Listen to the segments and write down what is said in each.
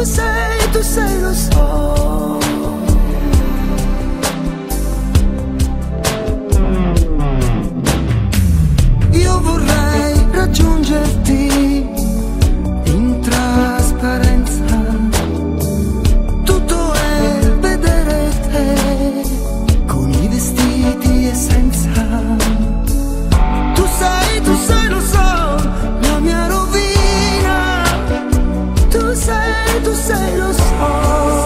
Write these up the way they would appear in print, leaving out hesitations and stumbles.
tu sei, lo so. Io vorrei raggiungerti in trasparenza, tutto è vedere te con i vestiti e senza. Tu sai, lo so, la mia rovina. Tu sei, lo so.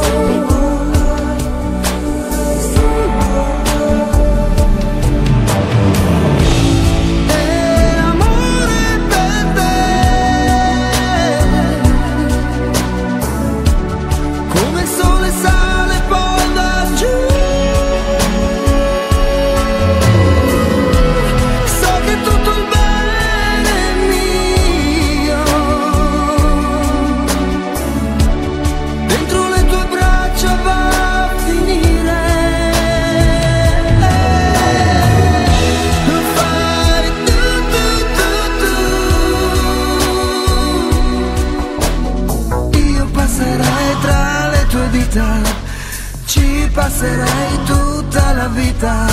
Ci passerei tutta la vita.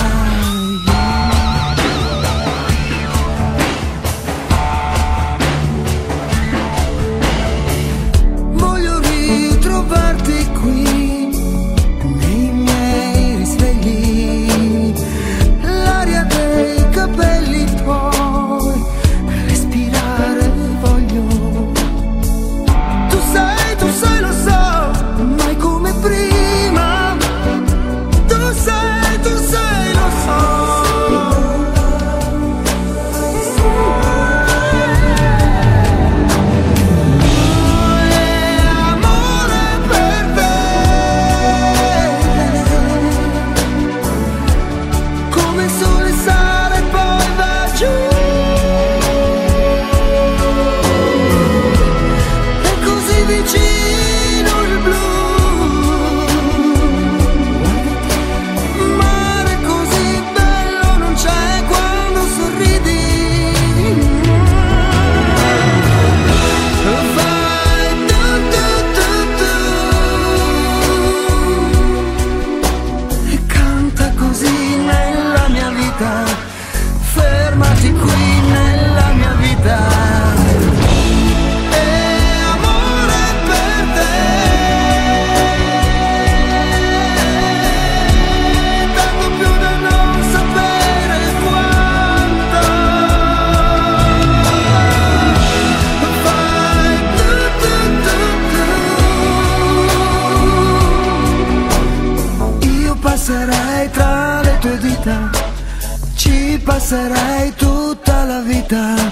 Voglio ritrovarti qui nei miei risvegli, l'aria dei capelli tuoi, respirare voglio. Tu sai, lo so, mai come prima. Tu sai, lo so. Amore per te, come il sole sale e poi va giù. È così vicino il blu. Fermati qui nella mia vita. E amore per te, tanto più da non sapere quanto. Fai tu. Io passerei tra le tue dita, ci passerei tutta la vita.